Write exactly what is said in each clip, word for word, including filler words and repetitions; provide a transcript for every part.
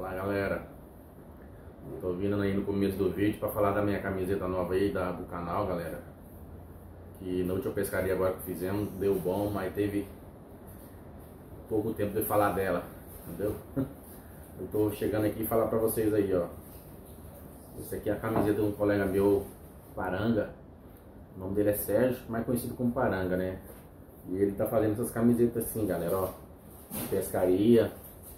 Fala galera, tô vindo aí no começo do vídeo para falar da minha camiseta nova aí da, do canal, galera. Que na última pescaria agora que fizemos deu bom, mas teve pouco tempo de falar dela, entendeu? Eu tô chegando aqui e falar pra vocês aí, ó. Essa aqui é a camiseta de um colega meu, Paranga. O nome dele é Sérgio, mais conhecido como Paranga, né? E ele tá fazendo essas camisetas assim, galera, ó, de pescaria.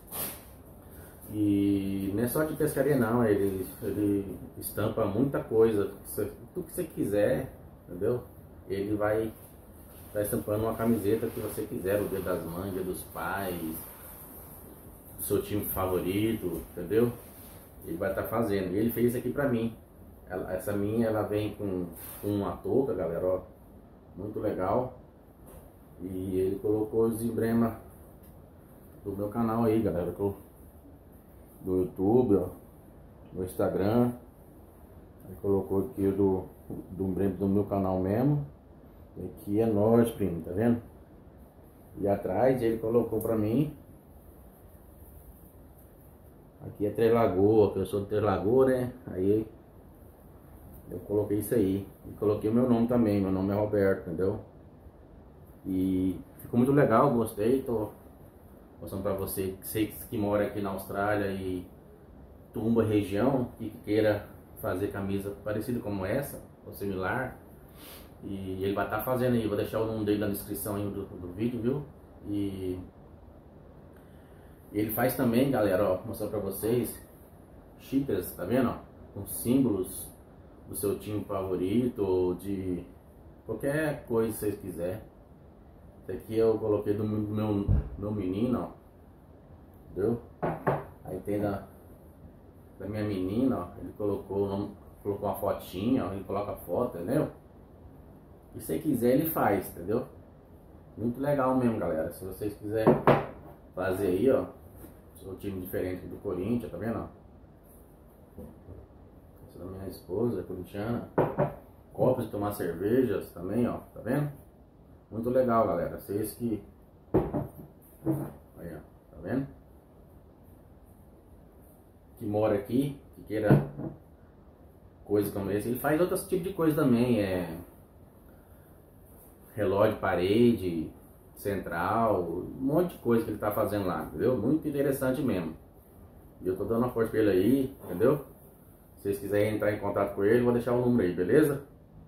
E não é só de pescaria não, ele, ele estampa muita coisa, tudo que você quiser, entendeu? Ele vai tá estampando uma camiseta que você quiser, o Dia das Mães, Dia dos Pais, do seu time favorito, entendeu? Ele vai estar tá fazendo, e ele fez isso aqui pra mim. Ela, essa minha, ela vem com, com uma touca, galera, ó, muito legal. E ele colocou os emblemas do meu canal aí, galera, do YouTube, ó, no Instagram. Ele colocou aqui o do, do emblema do meu canal mesmo. E aqui é nós, primo, tá vendo? E atrás ele colocou pra mim. Aqui é Três Lagoas, que eu sou de Três Lagoas, né? Aí eu coloquei isso aí. E coloquei o meu nome também, meu nome é Roberto, entendeu? E ficou muito legal, gostei, tô mostrando pra você que, sei que mora aqui na Austrália e Tumba região, e que queira fazer camisa parecida como essa, ou similar. E ele vai estar tá fazendo aí, vou deixar o nome dele na descrição aí do, do vídeo, viu? E ele faz também, galera, ó, mostrando pra vocês, xícaras, tá vendo, ó? Com símbolos do seu time favorito, ou de qualquer coisa que vocês quiserem. Esse aqui eu coloquei do meu, meu menino, ó, entendeu? Aí tem da, da minha menina, ó, ele colocou, nome, colocou uma fotinha, ó, ele coloca a foto, entendeu? E se você quiser ele faz, entendeu? Muito legal mesmo, galera. Se vocês quiserem fazer aí, ó, seu time diferente do Corinthians, tá vendo, ó? Essa é da minha esposa, corintiana. Copos de tomar cervejas também, ó, tá vendo? Muito legal, galera. Vocês que... Aí, ó, tá vendo? Que mora aqui, que queira coisa como esse. Ele faz outros tipos de coisa também, é... relógio de parede, central, um monte de coisa que ele tá fazendo lá, entendeu? Muito interessante mesmo. E eu tô dando uma força pra ele aí, entendeu? Se vocês quiserem entrar em contato com ele, vou deixar o número aí, beleza?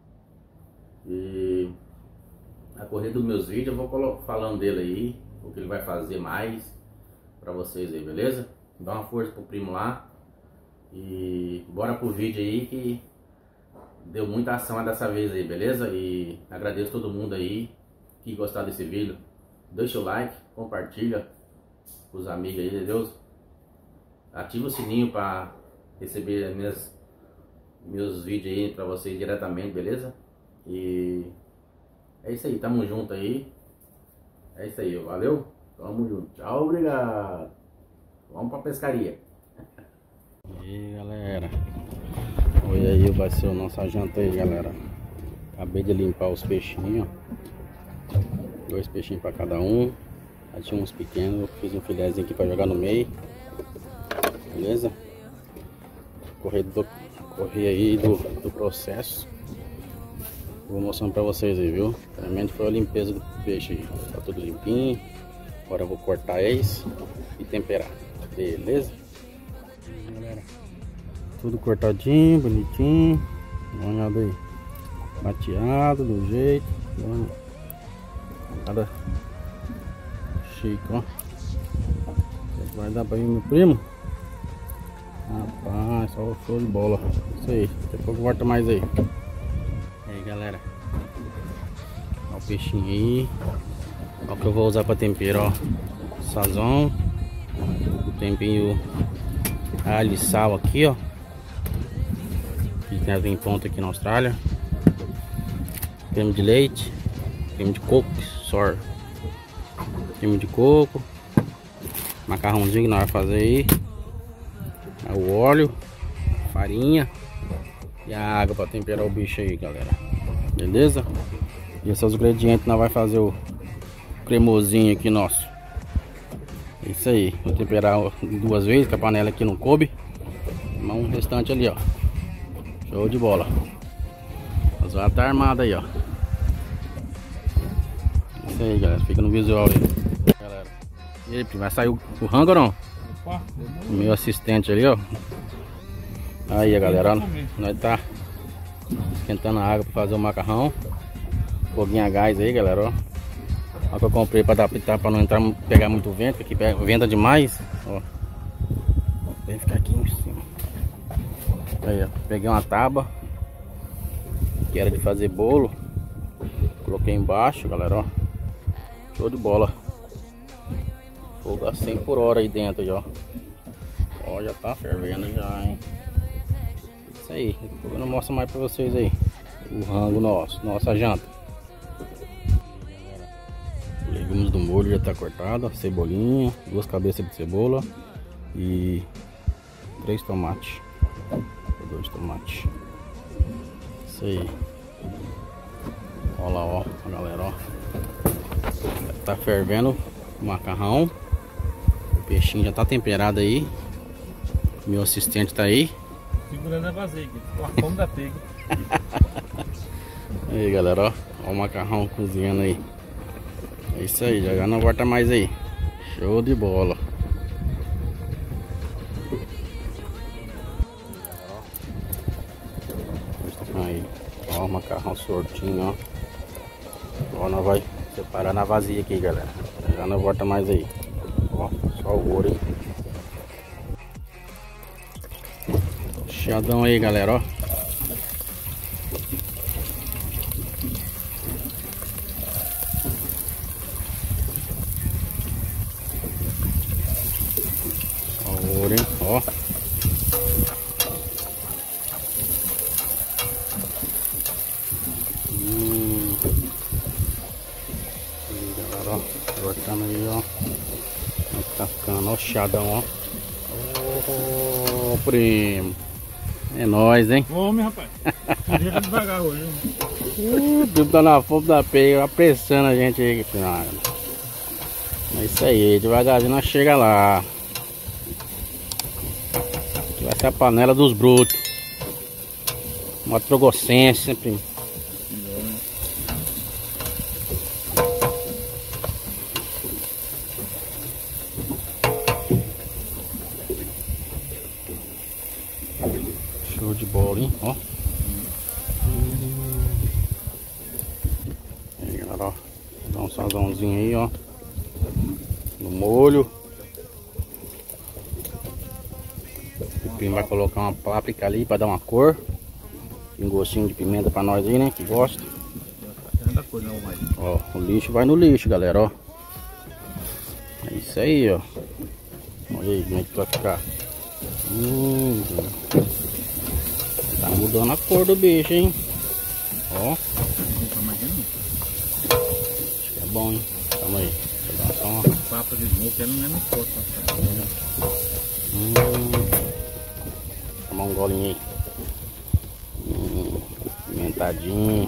E... a corrida dos meus vídeos eu vou falando dele aí, o que ele vai fazer mais pra vocês aí, beleza? Dá uma força pro primo lá. E bora pro vídeo aí que deu muita ação dessa vez aí, beleza? E agradeço todo mundo aí que gostar desse vídeo. Deixa o like, compartilha com os amigos aí, entendeu? Ativa o sininho pra receber minhas, meus vídeos aí pra vocês diretamente, beleza? E é isso aí, tamo junto aí. É isso aí, valeu? Tamo junto. Tchau, obrigado. Vamos pra pescaria. E aí, galera. Oi, aí vai ser a nossa janta aí, galera. Acabei de limpar os peixinhos. Dois peixinhos pra cada um. Aí tinha uns pequenos, fiz um filézinho aqui pra jogar no meio. Beleza? Correr, do, correr aí do, do processo. Vou mostrando pra vocês aí, viu? Realmente foi a limpeza do peixe aí. Tá tudo limpinho. Agora eu vou cortar eles e temperar. Beleza? Aí, galera. Tudo cortadinho, bonitinho. Dá uma olhada aí. Bateado do jeito. Nada chique, ó. Vai dar pra ir meu primo? Rapaz, só o show de bola. Isso aí. Daqui a pouco volta mais aí. E aí, galera. Olha o peixinho aí. Olha o que eu vou usar pra tempero, ó. Sazon. O tempinho alho e sal aqui, ó. Que tem em ponta aqui na Austrália. Creme de leite. Creme de coco, sor. Creme de coco. Macarrãozinho que nós vamos fazer aí. O óleo, farinha e a água para temperar o bicho aí, galera. Beleza? E esses são os ingredientes que nós vamos fazer o cremosinho aqui nosso. Isso aí, vou temperar duas vezes, que a panela aqui não coube. Mas um restante ali, ó. Show de bola. As varas tá armada aí, ó. Isso aí, galera, fica no visual aí, galera. E aí, vai sair o, o rango ou não? O meu assistente ali, ó. Aí, galera, ó, nós tá esquentando a água pra fazer o macarrão. Foguinho a gás aí, galera, ó. Olha que eu comprei pra adaptar, pra não entrar, pegar muito vento, que aqui pega, venta demais, ó. Vai ficar aqui em cima. Aí, ó, peguei uma tábua que era de fazer bolo. Coloquei embaixo, galera, ó. Show de bola. Fogo a cem por hora aí dentro, já. Ó, já tá fervendo já, hein. Isso aí, eu não mostro mais pra vocês aí o rango nosso, nossa janta. Legumes do molho já tá cortado, cebolinha, duas cabeças de cebola e três tomates, dois tomates. Isso aí. Olha lá, ó, galera, ó. Tá fervendo o macarrão. O peixinho já tá temperado aí. Meu assistente tá aí. Segurando a vazia aqui, com a fome da pega. Aí, galera, ó. Ó o macarrão cozinhando aí. É isso aí, já, já não volta mais aí. Show de bola. Aí, ó o macarrão sortinho, ó. Ó, nós vai separar na vazia aqui, galera. Já não volta mais aí. Ó, só o ouro, hein. Chiadão aí, galera, ó. Só o ouro, hein, ó. Hum. Aí, galera, ó. Cortando aí, ó. Como tá ficando, ó, chiadão, ó. Ô, primo. É nóis, hein? Homem, rapaz. Podia ir devagar hoje. Uh, tudo tá na fome da pega, apressando a gente aí. É isso aí, devagarzinho nós chega lá. Aqui vai ser a panela dos brutos. Uma trogocência, primo. Show de bola, hein? Ó. Hum. Aí, galera, ó. Dá um sazãozinho aí, ó. No molho. O Pepino vai colocar uma páprica ali pra dar uma cor. Tem um gostinho de pimenta pra nós aí, né? Que gosta. Ó, o lixo vai no lixo, galera, ó. É isso aí, ó. Olha aí como é que vai ficar. Hum. Tá mudando a cor do bicho, hein? Ó. Acho que é bom, hein? Calma aí. Deixa eu dar só uma. Papa de smoke, ela não é muito forte. Hum. Tomar um golinho aí. Hum. Pimentadinho.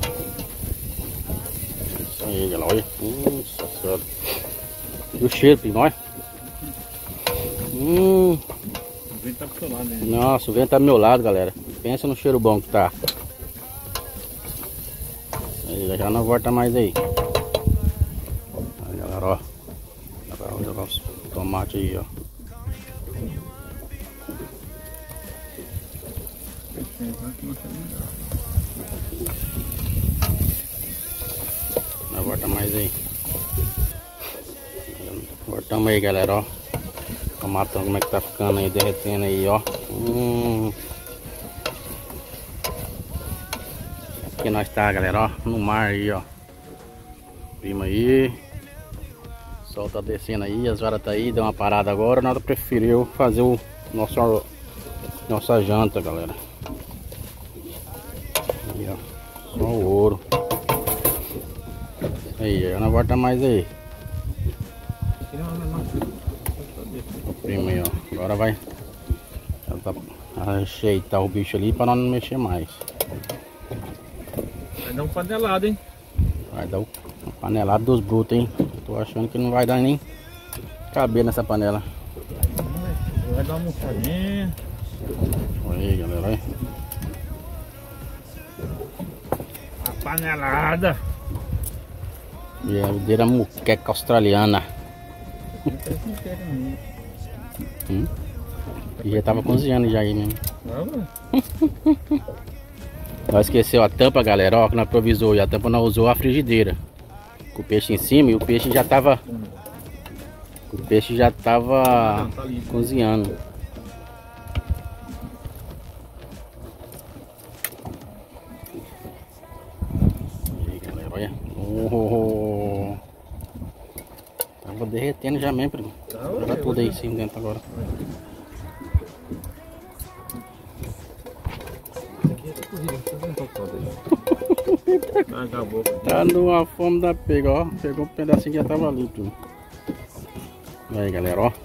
Isso aí, galera. Olha. Nossa senhora. E o cheiro, primo, olha. Hum. O vento tá pro seu lado, hein? Nossa, o vento tá do meu lado, galera. Pensa no cheiro bom que tá. Aí, já não volta mais aí. Aí, galera, ó. Vou jogar os tomates aí, ó. Não volta mais aí. Voltamos aí, galera, ó. Tomatão, como é que tá ficando aí, derretendo aí, ó. Hum. Aqui nós tá, galera, ó, no mar aí, ó. Prima aí. O sol tá descendo aí, as varas tá aí, deu uma parada agora. Nada preferiu fazer o nosso nossa janta, galera. Aí, ó, só o ouro. Aí, já não volta mais aí. O primo aí, ó. Agora vai ajeitar o bicho ali para não mexer mais. Vai dar um panelado, hein? Vai dar um panelado dos brutos, hein? Tô achando que não vai dar nem caber nessa panela. Vai dar uma murchadinha. Olha aí, galera, olha. A panelada. E a videira muqueca australiana. Hum? E já tava cozinhando já aí mesmo. Nós esqueceu a tampa, galera, ó, que nós improvisou. E a tampa não usou a frigideira. Com o peixe em cima e o peixe já tava... O peixe já tava cozinhando. Aí, galera, olha. Oh, tava derretendo já mesmo, primo. Joga tudo aí sim dentro agora. Tá numa fome da pega, ó. Pegou um pedacinho que já tava ali, primo. E aí, galera, ó.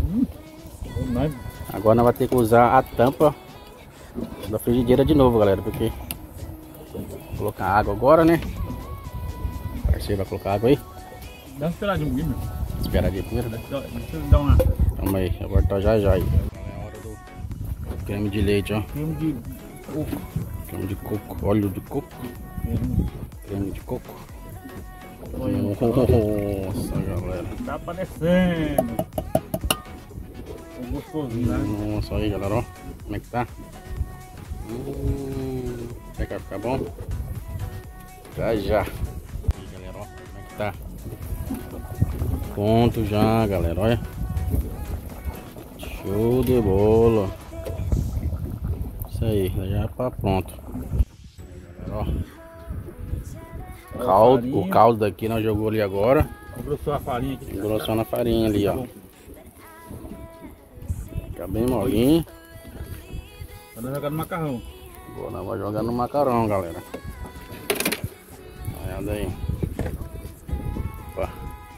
Agora nós vamos ter que usar a tampa da frigideira de novo, galera, porque vou colocar água agora, né? O parceiro vai colocar água aí. Dá uma esperadinha primeiro. Esperadinha primeiro? Deixa eu dar uma... Calma aí, agora tá já já aí. É a hora do creme de leite, ó. Creme de coco. Creme de coco, óleo de coco. Creme de coco. Nossa, galera. Tá aparecendo. Um gostosinho, né? Nossa, aí, galera, ó. Como é que tá? Hum, será que vai ficar bom? Já já. Aí, galera, ó. Como é que tá? Pronto já, galera, olha. Show de bola. Isso aí, já tá pronto. Aí, galera, ó. Caldo, o caldo daqui nós jogou ali agora. Engrossou a farinha aqui. Engrossou na farinha ali, ó. Fica bem molinho. Vamos jogar no macarrão. Agora nós vamos jogar no macarrão, galera. Olha aí. Opa.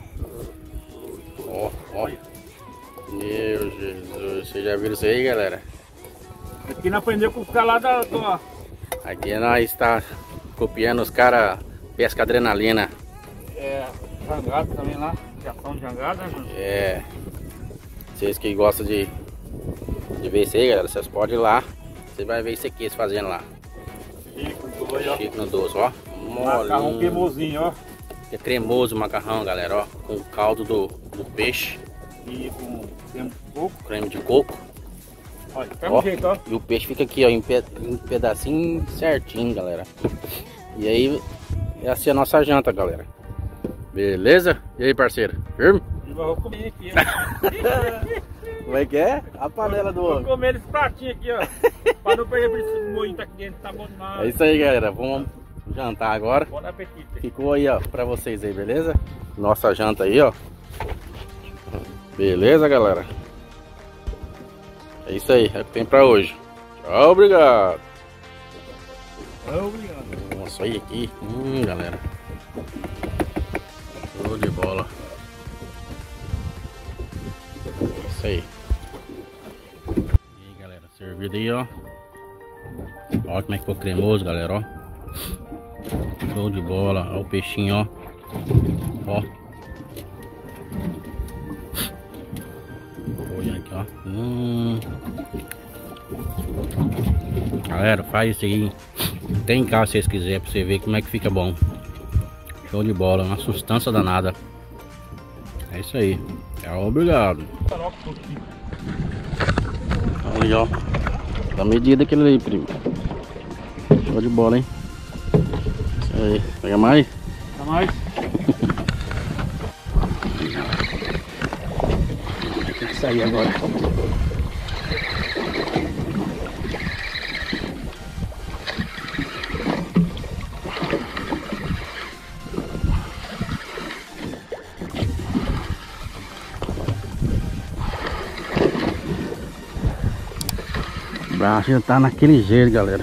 Ó, ó. Meu Jesus. Vocês já viram isso aí, galera? Aqui não aprendeu com os caras lá da... do... Aqui nós está copiando os caras pesca adrenalina. É, jangada também lá. Criação de jangada, né? É. Vocês que gostam de, de ver isso aí, galera, vocês podem ir lá. Você vai ver isso aqui eles fazendo lá. Chico, dois, ó. Chico no doce, ó. Macarrão Molinho. cremosinho, ó. É cremoso o macarrão, galera, ó. Com o caldo do, do peixe. E com creme de coco. Creme de coco. Olha, pega um jeito, ó. E o peixe fica aqui, ó, em, pe em pedacinho certinho, galera. E aí, essa é a nossa janta, galera. Beleza? E aí, parceiro? Firme? Eu vou comer aqui, ó. Como é que é? A panela do Vou homem. comer esse pratinho aqui, ó. Pra não perder esse moinho tá aqui dentro, tá bom demais. É isso aí, galera. Vamos jantar agora. Bom apetite. Ficou aí, ó, pra vocês aí, beleza? Nossa janta aí, ó. Beleza, galera? É isso aí, é o que tem pra hoje. Tchau, obrigado. Obrigado. Nossa, olha aqui. Hum, galera. Show de bola. Isso aí. E aí, galera, servido aí, ó. Olha como é que ficou cremoso, galera, ó. Show de bola. Olha o peixinho, ó. Ó. Olha aqui, ó. Hum. Galera, faz isso aí. Tem em casa se vocês quiserem, pra você ver como é que fica bom. Show de bola, uma sustância danada. É isso aí. É, obrigado. Ali, ó. Tá medida aquele ali, primo. Show de bola, hein? Isso aí. Pega mais? Tá mais? Tem que sair agora. O braço já tá naquele jeito, galera.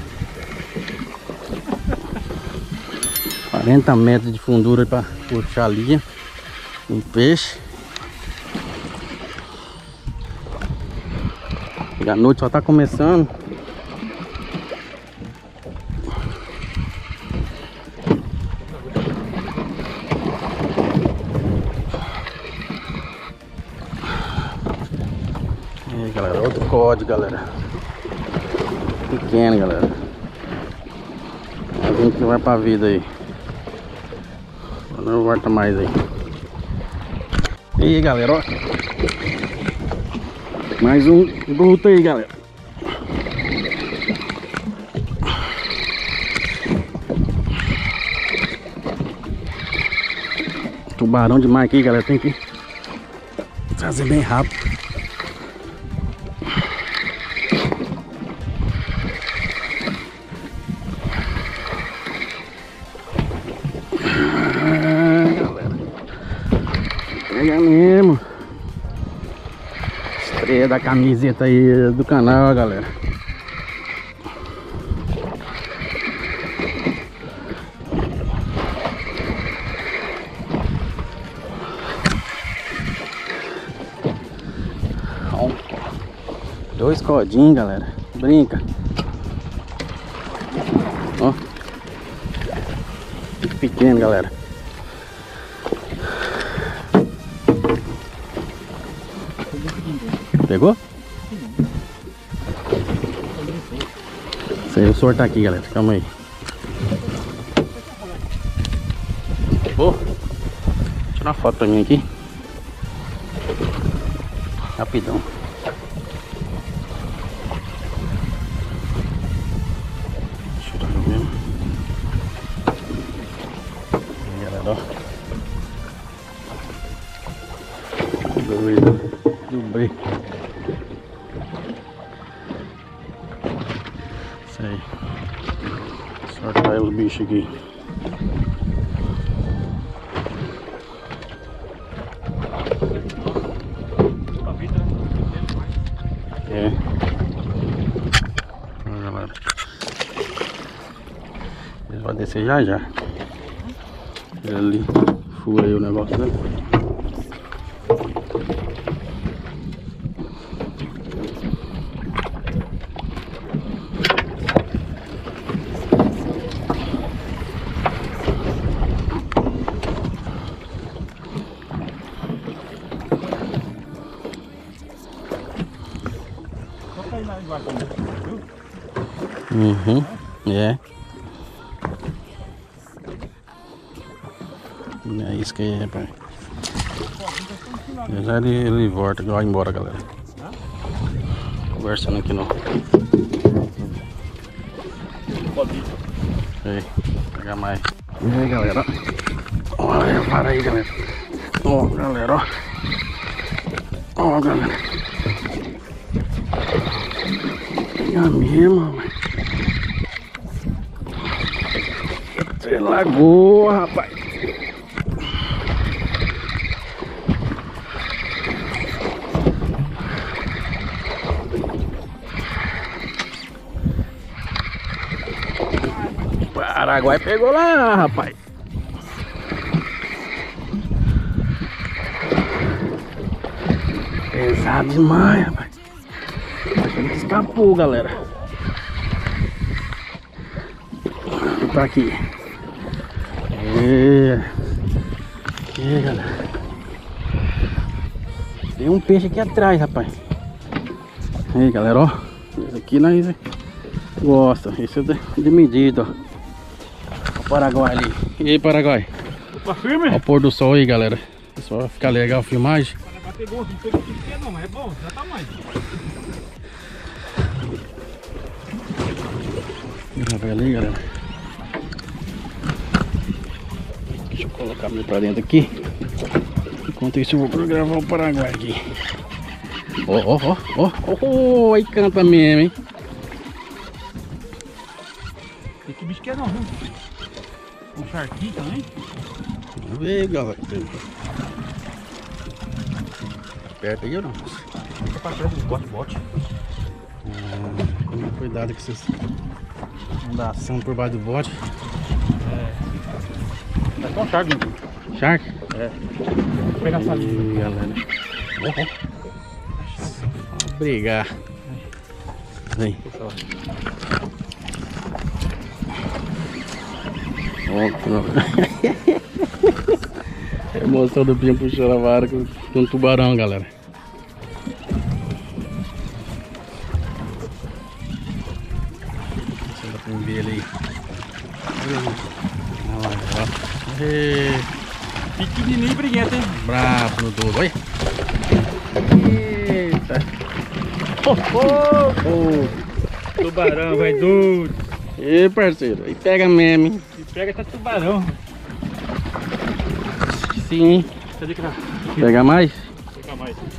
quarenta metros de fundura para puxar a linha. Um peixe. E a noite só tá começando. É outro código, galera. Pequeno, galera. A gente que vai pra vida aí. Não volta mais aí. E aí, galera, ó. Mais um bruto aí, galera. Tubarão demais aqui, galera. Tem que fazer bem rápido. Ah, galera. Pega mesmo. Estreia da camiseta aí do canal, galera. Dois codinhos, galera. Brinca. Ó. Pequeno, galera. Pegou? Isso aí, eu vou sortar aqui, galera. Calma aí. Vou tirar uma foto pra mim aqui. Rapidão. Dobrei. Isso aí. Sortar os bichos aqui. É. Olha, galera. Eles vão descer já já. Ele ali fura aí o negócio, né? Uhum, é. É isso que é, rapaz. Já ele, ele volta, vai embora, galera. Conversando aqui não. Aí, pegar mais. E aí, galera. Olha, para aí, galera. Ó, galera, ó. Ó, galera. Pegar mesmo, rapaz. Você lagou, rapaz. Paraguai pegou lá, rapaz. Pesado demais, rapaz. Achando que escapou, galera. Tá aqui. É. E galera. Tem um peixe aqui atrás, rapaz. Aí, galera, ó. Esse aqui nós gosta. Esse é de medida, ó. O Paraguai ali. E aí, Paraguai? Tá firme? Ó o pôr do sol aí, galera. Só vai ficar legal a filmagem. O Paraguai pegou, não pegou pequeno não, mas é bom, já tá mais. Vai ali, galera. Deixa eu colocar ele pra dentro aqui. Enquanto isso eu vou gravar o Paraguai aqui. Ó, ó, ó, ó, ó, aí canta mesmo, hein? Tem que bicho que é não, viu? Um charquinho também. Vamos ver, galera. Perto aí ou não? Fica pra trás dos bote-bote. Ah, toma cuidado com esses fundação por baixo do bote. É. Tá com um charque, né? Shark? É. Vou pegar essa linha. Galera. Oh, oh. Vamos brigar. Vem. A emoção do Pinho puxando a vara com, com um tubarão, galera. tamanho dele aí. Olha lá, ó. E... pequenininho e briguento, hein? bravo no duro, olha. Eita. Oh, oh, oh. Tubarão, vai doido. E parceiro, aí pega mesmo, hein? E pega essa tubarão. Sim. Cadê que tá? Pega mais? Vou pegar mais.